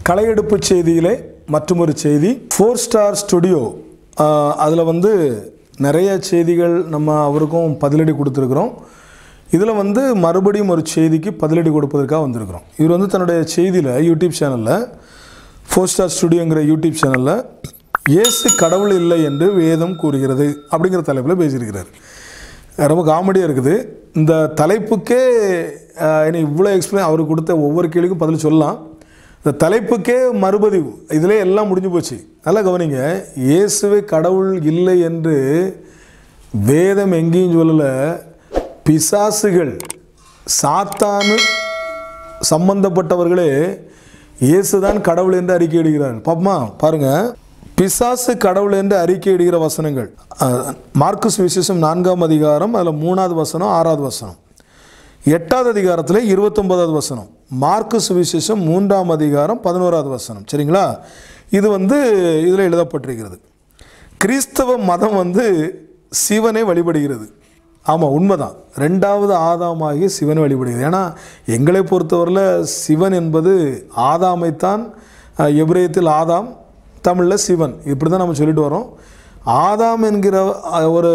கலையெடுப்பு செய்தியிலே மற்றொரு செய்தி. 4 ஸ்டார் ஸ்டுடியோ அதில் வந்து நிறைய செய்திகள் நம்ம அவருக்கும் பதிலடி கொடுத்துருக்குறோம். இதில் வந்து மறுபடியும் ஒரு செய்திக்கு பதிலடி கொடுப்பதற்காக வந்திருக்கிறோம். இவர் வந்து தன்னுடைய செய்தியில் யூடியூப் சேனலில் 4 ஸ்டார் ஸ்டுடியோங்கிற யூடியூப் சேனலில் இயேசு கடவுள் இல்லை என்று வேதம் கூறுகிறது அப்படிங்கிற தலைப்பில் பேசியிருக்கிறார். ரொம்ப காமெடியாக இருக்குது. இந்த தலைப்புக்கே என்னை இவ்வளோ எக்ஸ்பிளைன் அவர் கொடுத்த ஒவ்வொரு கேள்விக்கும் பதில் சொல்லலாம். இந்த தலைப்புக்கே மறுபதிவு இதிலே எல்லாம் முடிஞ்சு போச்சு. நல்லா கவனிங்க. இயேசுவே கடவுள் இல்லை என்று வேதம் எங்கேயும் சொல்லலை. பிசாசுகள் சாத்தானு சம்பந்தப்பட்டவர்களே இயேசுதான் கடவுள் என்று அறிக்கை இடுகிறார்கள். பாப்பமா பாருங்கள். பிசாசு கடவுள் என்று அறிக்கை இடுகிற வசனங்கள் மார்க்கு சுவிசேஷம் 4ஆம் அதிகாரம் அதில் 3வது வசனம் 6வது வசனம், 8வது அதிகாரத்தில் 29வது வசனம், மார்க்கு சுவிசேஷம் 3ஆம் அதிகாரம் 11வது வசனம். சரிங்களா? இது வந்து இதில் எழுதப்பட்டிருக்கிறது. கிறிஸ்தவ மதம் வந்து சிவனை வழிபடுகிறது. ஆமாம், உண்மைதான். 2வது ஆதாமாகிய சிவனை வழிபடுகிறது. ஏன்னா எங்களை பொறுத்தவரையில் சிவன் என்பது ஆதாமைத்தான். எபிரேயத்தில் ஆதாம், தமிழில் சிவன், இப்படி தான் நம்ம சொல்லிட்டு வரோம். ஆதாம் என்கிற ஒரு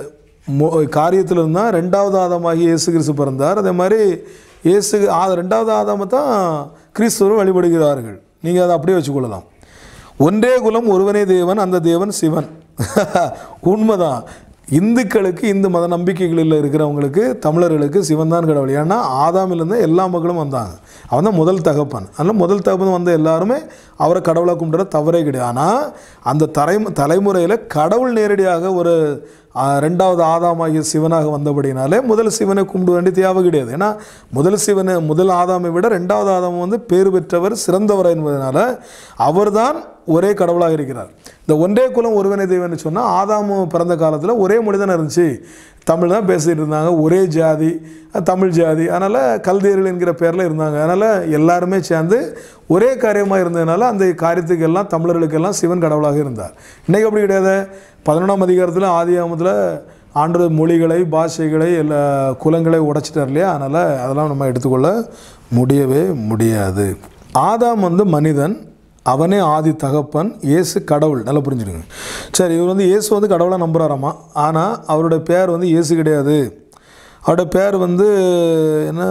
காரியத்தில் இருந்தால் 2வது ஆதாமாகி இயேசு கிறிஸ்து பிறந்தார். அதே மாதிரி இயேசு 2வது ஆதாமை தான் கிறிஸ்துவரும் வழிபடுகிறார்கள். நீங்கள் அதை அப்படியே வச்சுக்கொள்ளலாம். ஒன்றே குலம் ஒருவனே தேவன், அந்த தேவன் சிவன். உண்மைதான். இந்துக்களுக்கு, இந்து மத நம்பிக்கைகளில் இருக்கிறவங்களுக்கு, தமிழர்களுக்கு சிவன் தான் கடவுள். ஏன்னா ஆதாமிலிருந்து எல்லா மக்களும் வந்தாங்க. அவன் தான் முதல் தகப்பன். அதனால் முதல் தகப்பன் வந்த எல்லாருமே அவரை கடவுளாக கும்பிட்ற தவறே கிடையாது. ஆனால் அந்த தலைமுறையில் கடவுள் நேரடியாக ஒரு 2வது ஆதாமாகிய சிவனாக வந்தபடினாலே முதல் சிவனை கும்பிட வேண்டிய தேவை கிடையாது. ஏன்னா முதல் ஆதாமை விட 2வது ஆதாம் வந்து பேர் பெற்றவர், சிறந்தவர் என்பதனால அவர்தான் ஒரே கடவுளாக இருக்கிறார். இந்த ஒன்றே குலம் ஒருவனே தேவன் சொன்னால் ஆதாமு பிறந்த காலத்தில் ஒரே மொழி தானே இருந்துச்சு. தமிழ் தான் பேசிகிட்டு இருந்தாங்க. ஒரே ஜாதி, தமிழ் ஜாதி. அதனால் கல்தேயர்கள் என்கிற பேரில் இருந்தாங்க. அதனால் எல்லாருமே சேர்ந்து ஒரே காரியமாக இருந்ததுனால அந்த காரியத்துக்கெல்லாம் தமிழர்களுக்கெல்லாம் சிவன் கடவுளாக இருந்தார். இன்றைக்கி அப்படி கிடையாது. 11ஆம் அதிகாரத்தில் ஆதியாகமத்தில் ஆண்டவர் மொழிகளை, பாஷைகளை, எல்லா குலங்களை உடைச்சிட்டார் இல்லையா? அதனால் அதெல்லாம் நம்ம எடுத்துக்கொள்ள முடியவே முடியாது. ஆதாம் வந்து மனிதன், அவனே ஆதி தகப்பன், இயேசு கடவுள். நல்லா புரிஞ்சுடுங்க. சரி, இவர் வந்து இயேசு வந்து கடவுளாக நம்புகிறாராமா. ஆனால் அவருடைய பேர் வந்து இயேசு கிடையாது. அவருடைய பேர் வந்து என்ன,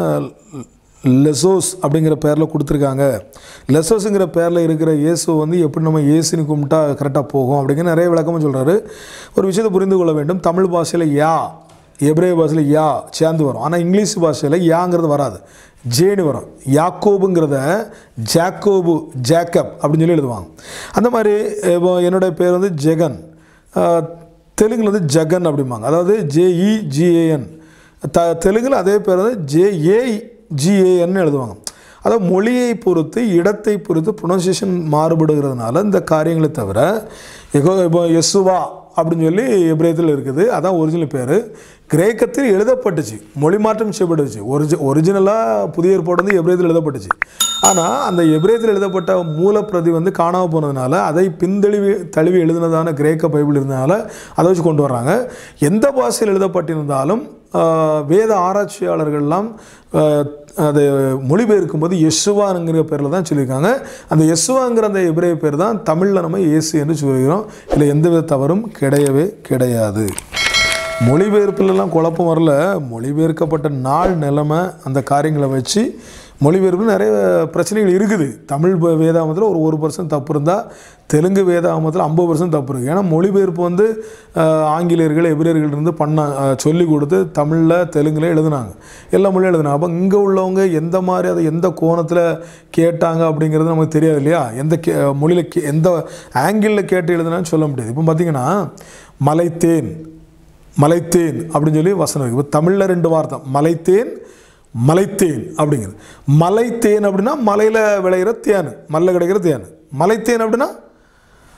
லெசோஸ் அப்படிங்கிற பேரில் கொடுத்துருக்காங்க. லெசோஸுங்கிற பேரில் இருக்கிற இயேசு வந்து எப்படி நம்ம இயேசுன்னு கும்பிட்டா கரெக்டாக போகும் அப்படிங்கிற நிறைய விளக்கமாக சொல்கிறாரு. ஒரு விஷயத்தை புரிந்து கொள்ள வேண்டும். தமிழ் பாஷையில் யா, எபிரேய பாஷையில் யா சேர்ந்து வரும். ஆனால் இங்கிலீஷ் பாஷையில் யாங்கிறது வராது, ஜேனு வரும். யாக்கோபுங்கிறத ஜாக்கோபு, ஜேக்கப் அப்படின்னு சொல்லி எழுதுவாங்க. அந்த மாதிரி இப்போ என்னுடைய பேர் வந்து ஜெகன், தெலுங்கில் வந்து ஜகன் அப்படிம்பாங்க. அதாவது JEGAN. தெலுங்கில் அதே பேர் வந்து JAGAN எழுதுவாங்க. அதாவது மொழியை பொறுத்து, இடத்தை பொறுத்து ப்ரொனன்சியேஷன் மாறுபடுகிறதுனால இந்த காரியங்களை தவிர இப்போ யெசுவா அப்படின்னு சொல்லி எபிரேயத்தில் இருக்குது. அதான் ஒரிஜினல் பேர். கிரேக்கத்தில் எழுதப்பட்டுச்சு, மொழி மாற்றம் செய்யப்பட்டுச்சு. ஒரிஜினலாக புதிய ஏற்பாடு வந்து எபிரேயத்தில் எழுதப்பட்டுச்சு. ஆனால் அந்த எபிரேயத்தில் எழுதப்பட்ட மூலப்பிரதி வந்து காணாமல் போனதுனால அதை தழுவி எழுதினதான கிரேக்க பைபிள் இருந்ததுனால அதை வச்சு கொண்டு வர்றாங்க. எந்த பாஷையில் எழுதப்பட்டிருந்தாலும் வேத ஆராய்ச்சியாளர்கள்லாம் அதை மொழிபெயர்க்கும் போது யெசுவாங்கிற பேரில் தான் சொல்லியிருக்காங்க. அந்த யெசுவாங்கிற அந்த எபிரேய பேர் தான் தமிழில் நம்ம இயேசு என்று சொல்கிறோம். இதில் எந்தவித தவறும் கிடையவே கிடையாது. மொழிபெயர்ப்புலலாம் குழப்பம் வரல. மொழிபெயர்க்கப்பட்ட நாள், நிலைமை, அந்த காரியங்களை வச்சு மொழிபெயர்ப்பில் நிறைய பிரச்சனைகள் இருக்குது. தமிழ் வேதாகமத்தில் ஒரு 1% தப்பு இருந்தால் தெலுங்கு வேதாகமத்தில் 50% தப்பு இருக்குது. ஏன்னா மொழிபெயர்ப்பு வந்து ஆங்கிலேயர்கள், எபிரேயர்கள் இருந்து சொல்லி கொடுத்து தமிழில், தெலுங்கில் எழுதுனாங்க. எல்லா மொழியும் எழுதுனாங்க. அப்போ இங்கே உள்ளவங்க எந்த மாதிரி அதை எந்த கோணத்தில் கேட்டாங்க அப்படிங்கிறது நமக்கு தெரியாது இல்லையா? எந்த மொழியில் எந்த ஆங்கிளில் கேட்டு எழுதுனான்னு சொல்ல முடியாது. இப்போ பார்த்திங்கன்னா மலைத்தேன், மலைத்தேன் அப்படின்னு சொல்லி வசனம் இருக்குது. இப்போ தமிழில் 2 வார்த்தை, மலைத்தேன், மலைத்தேன் அப்படிங்கிறது. மலைத்தேன் அப்படின்னா மலையில் விளையிற தேன், மலையில் கிடைக்கிற தேன். மலைத்தேன் அப்படின்னா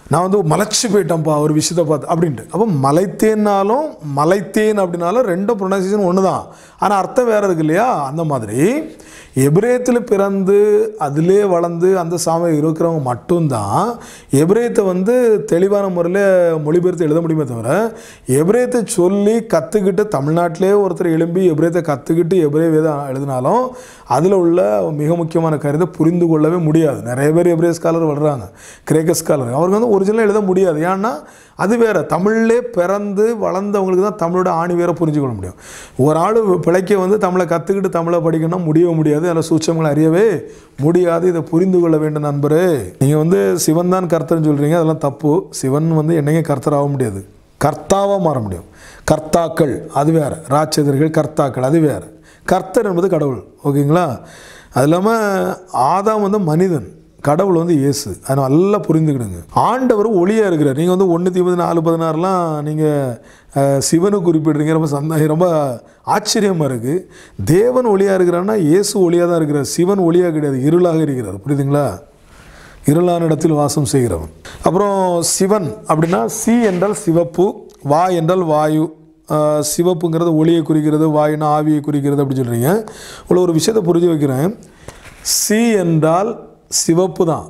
நான் வந்து மலைச்சு போயிட்டேன்ப்பா ஒரு விஷயத்தை பார்த்து அப்படின்ட்டு. அப்போ மலைத்தேன்னாலும் மலைத்தேன் அப்படின்னாலும் ரெண்டும் ப்ரொனன்சியேஷன் ஒன்று தான், ஆனால் அர்த்தம் வேறு இருக்கு இல்லையா? அந்த மாதிரி எபிரேயத்தில் பிறந்து அதிலே வளர்ந்து அந்த சாமியில் இருக்கிறவங்க மட்டும்தான் எபிரேயத்தை வந்து தெளிவான முறையில் மொழிபெயர்த்து எழுத முடியுமே தவிர, எபிரேயத்தை சொல்லி கற்றுக்கிட்டு தமிழ்நாட்டிலே ஒருத்தர் எழும்பி எபிரேயத்தை கற்றுக்கிட்டு எபிரேய வேதம் எழுதினாலும் அதில் உள்ள மிக முக்கியமான கருத்தை புரிந்து கொள்ளவே முடியாது. நிறைய பேர் எபிரேய ஸ்காலர் வர்றாங்க, கிரேக்க ஸ்காலர், அவருக்கு வந்து ஒரிஜினலாக எழுத முடியாது. ஏன்னா அது வேறு, தமிழ்லே பிறந்து வளர்ந்தவங்களுக்கு தான் தமிழோட ஆணி வேற புரிஞ்சுக்கொள்ள முடியும். ஒரு ஆள் பிழைக்க வந்து தமிழை கற்றுக்கிட்டு தமிழை படிக்கணும்னா முடியவே முடியாது, அதில் சூட்சங்களை அறியவே முடியாது. இதை புரிந்து கொள்ள வேண்டும் நண்பரே. நீங்கள் வந்து சிவன் தான் கர்த்தர்னு சொல்கிறீங்க, அதெல்லாம் தப்பு. சிவன் வந்து என்னைக்கும் கர்த்தர் ஆக முடியாது, கர்த்தாவாக மாற முடியும். கர்த்தாக்கள் அது வேறு, ராட்சதர்கள் கர்த்தாக்கள் அது வேறு. கர்த்தர் என்பது கடவுள், ஓகேங்களா? அது இல்லாமல் ஆதாம் வந்து மனிதன், கடவுள் வந்து இயேசு. அதை நல்லா புரிந்துக்கிடுங்க. ஆண்டவர் ஒளியாக இருக்கிறார். நீங்கள் வந்து 1 தீமோத்தேயு 4:16 நீங்கள் சிவனை குறிப்பிடுறீங்க, ரொம்ப ஆச்சரியமாக இருக்குது. தேவன் ஒளியாக இருக்கிறான்னா இயேசு ஒளியாக தான் இருக்கிறார், சிவன் ஒளியாக கிடையாது, இருளாக இருக்கிறார். புரியுதுங்களா? இருளான இடத்தில் வாசம் செய்கிறவன். அப்புறம் சிவன் அப்படின்னா சி என்றால் சிவப்பு, வா என்றால் வாயு. சிவப்புங்கிறது ஒளியை குறிக்கிறது, வாயுனா ஆவியை குறிக்கிறது அப்படி சொல்கிறீங்க. உள்ள ஒரு விஷயத்தை புரிஞ்சு வைக்கிறேன். சி என்றால் சிவப்பு தான்.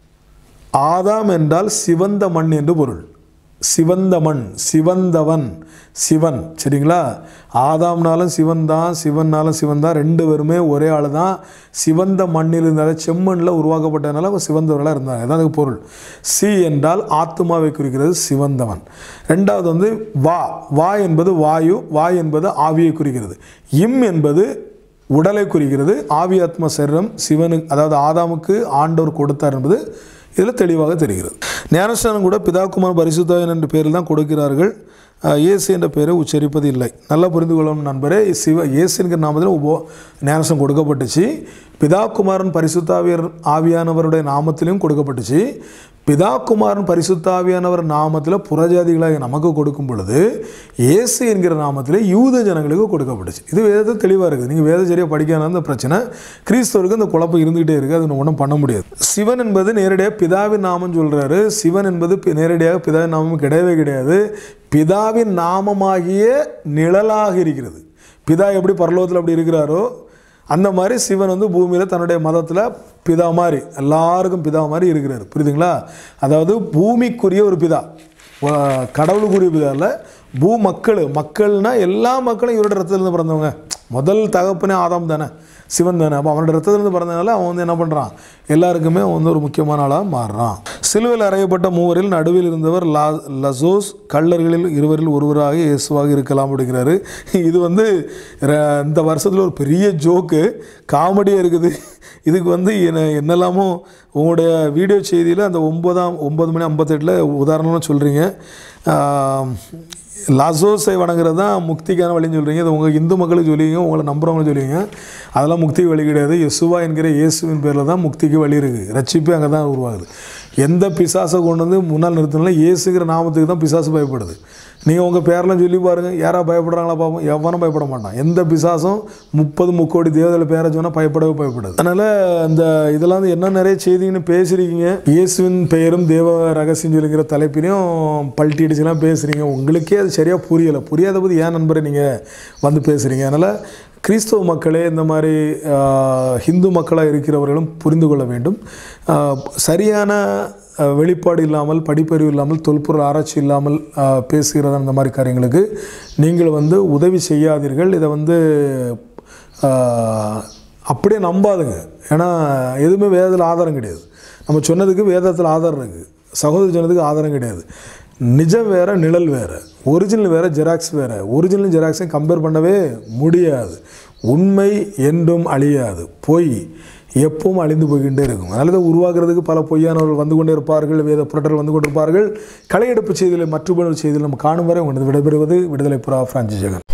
ஆதாம் என்றால் சிவந்த மண் என்று பொருள். சிவந்த மண், சிவந்தவன், சிவன், சரிங்களா? ஆதாம்னாலும் சிவன் தான், சிவன்னாலும் சிவன் தான், ரெண்டு பேருமே ஒரே ஆள் தான். சிவந்த மண்ணில் இருந்தால் செம்மண்ணில் உருவாக்கப்பட்டதுனால அவங்க சிவந்தவர்களாக இருந்தாங்க, அதான் அதுக்கு பொருள். சி என்றால் ஆத்மாவை குறிக்கிறது, சிவந்தவன். ரெண்டாவது வந்து வா, வா என்பது வாயு, வா என்பது ஆவியை குறிக்கிறது. இம் என்பது உடலை குறிக்கிறது. ஆவி ஆத்மா சரீரம் சிவனுக்கு, அதாவது ஆதாமுக்கு ஆண்டவர் கொடுத்தார் என்பது இதில் தெளிவாக தெரிகிறது. ஞானஸ்நானம் கூட பிதா குமாரன் பரிசுத்தாவியன் என்ற பெயரில் தான் கொடுக்கிறார்கள், இயேசு என்ற பெயரை உச்சரிப்பது இல்லை. நல்லா புரிந்து கொள்ளணும் நண்பரே. இயேசு என்கிற நாமத்தில் ஞானஸ்நானம் கொடுக்கப்பட்டுச்சு. பிதா குமாரன் பரிசுத்தாவியர் ஆவியானவருடைய நாமத்திலையும் கொடுக்கப்பட்டுச்சு. பிதா குமாரன் பரிசுத்தாவியானவர் நாமத்தில் புறஜாதிகளாக நமக்கு கொடுக்கும் பொழுது இயேசு என்கிற நாமத்தில் யூத ஜனங்களுக்கு கொடுக்கப்பட்டுச்சு. இது வேதத்தை தெளிவாக இருக்குது. நீங்கள் வேத சரியாக படிக்காத அந்த பிரச்சனை, கிறிஸ்தவருக்கு இந்த குழப்பம் இருந்துகிட்டே இருக்குது, அது ஒன்றும் பண்ண முடியாது. சிவன் என்பது நேரடியாக பிதாவின் நாமம் சொல்கிறாரு. சிவன் என்பது நேரடியாக பிதாவின் நாமம் கிடையவே கிடையாது. பிதாவின் நாமமாகிய நிழலாக இருக்கிறது. பிதா எப்படி பரலோகத்தில் அப்படி இருக்கிறாரோ அந்த மாதிரி சிவன் வந்து பூமியில் தன்னுடைய மதத்தில் பிதா மாதிரி, எல்லாருக்கும் பிதா மாதிரி இருக்கிறார். புரியுதுங்களா? அதாவது பூமிக்குரிய ஒரு பிதா, கடவுளுக்குரிய பிதா இல்லை, மக்கள்னால் எல்லா மக்களும் இவரோட ரத்தத்திலிருந்து பிறந்தவங்க. முதல் தகப்பனே ஆதாம் தானே, சிவன் தானே. அப்போ அவனோட ரத்தத்திலிருந்து பிறந்தனால அவன் வந்து என்ன பண்ணுறான், எல்லாருக்குமே அவன் வந்து ஒரு முக்கியமான ஆளாக மாறுறான். சிலுவையில் அறையப்பட்ட மூவரில் நடுவில் இருந்தவர் லசோஸ், கள்ளர்களில் இருவரில் ஒருவராக இயேசுவாக இருக்கலாம் அப்படிங்கிறாரு. இது வந்து இந்த வருஷத்தில் ஒரு பெரிய ஜோக்கு, காமெடியாக இருக்குது. இதுக்கு வந்து என்னெல்லாமோ உங்களுடைய வீடியோ செய்தியில் அந்த 9:58 உதாரணம்னு சொல்கிறீங்க. லாசோஸை வணங்குறது தான் முக்திக்கான வழின்னு சொல்கிறீங்க. இது உங்கள் இந்து மக்களுக்கு சொல்லுவீங்க, உங்களை நம்புறவங்களும் சொல்லுவீங்க. அதெல்லாம் முக்திக்கு வழி கிடையாது. யெசுவா என்கிற இயேசுவின் பேரில் தான் முக்திக்கு வழி இருக்குது. ரட்சிப்பு அங்கே தான் உருவாகுது. எந்த பிசாசை கொண்டு வந்து முன்னால் நிறுத்தினாலும் இயேசுங்கிற நாமத்துக்கு தான் பிசாசு பயப்படுது. நீங்கள் உங்கள் பேரெலாம் சொல்லி பாருங்கள், யாராவது பயப்படுறாங்களா பார்ப்போம், எவனும் பயப்பட மாட்டான். எந்த பிசாசும் 30 கோடி தேவதையில் பேரை சொன்னால் பயப்படாது. அதனால் இந்த இதெல்லாம் வந்து என்ன நிறைய செய்திங்கன்னு பேசுகிறீங்க. இயேசுவின் பெயரும் தேவ ரகசியம் சொல்லுங்கிற தலைப்பிலையும் பல்ட்டி அடிச்சுலாம் பேசுகிறீங்க. உங்களுக்கே அது சரியாக புரியாத போது ஏன் நண்பரை நீங்கள் வந்து பேசுகிறீங்க. அதனால் கிறிஸ்தவ மக்களே, இந்த மாதிரி ஹிந்து மக்களாக இருக்கிறவர்களும் புரிந்து கொள்ள வேண்டும். சரியான வெளிப்பாடு இல்லாமல், படிப்பறிவு இல்லாமல், தொல்பொருள் ஆராய்ச்சி இல்லாமல் பேசுகிறத அந்த மாதிரி காரியங்களுக்கு நீங்கள் வந்து உதவி செய்யாதீர்கள். இதை வந்து அப்படியே நம்பாதுங்க. ஏன்னா எதுவுமே வேதத்தில் ஆதாரம் கிடையாது. நம்ம சொன்னதுக்கு வேதத்தில் ஆதாரம் இருக்குது, சகோதரி சொன்னதுக்கு ஆதாரம் கிடையாது. நிஜம் வேறு, நிழல் வேறு, ஒரிஜினல் வேறு, ஜெராக்ஸ் வேறு. ஒரிஜினல் ஜெராக்ஸையும் கம்பேர் பண்ணவே முடியாது. உண்மை என்றும் அழியாது, பொய் எப்பவும் அழிந்து போய்கிட்டே இருக்கும். அதனால் இதை உருவாக்குறதுக்கு பல பொய்யானவர்கள் வந்து கொண்டே இருப்பார்கள், வேத புரட்டர்கள் வந்து கொண்டிருப்பார்கள். களையெடுப்பு செய்தியில் மற்றொரு செய்தியில் நம்ம காணும் வரை உங்களது விடைபெறுவது விடுதலை புறா பிரான்சிஸ் ஜெகன்.